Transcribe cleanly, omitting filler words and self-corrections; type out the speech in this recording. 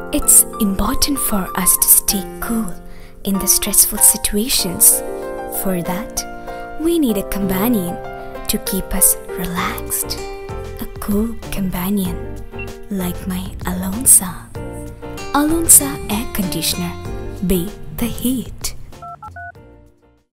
It's important for us to stay cool in the stressful situations. For that, we need a companion to keep us relaxed. A cool companion like my Alonsa. Alonsa air conditioner. Beat the heat.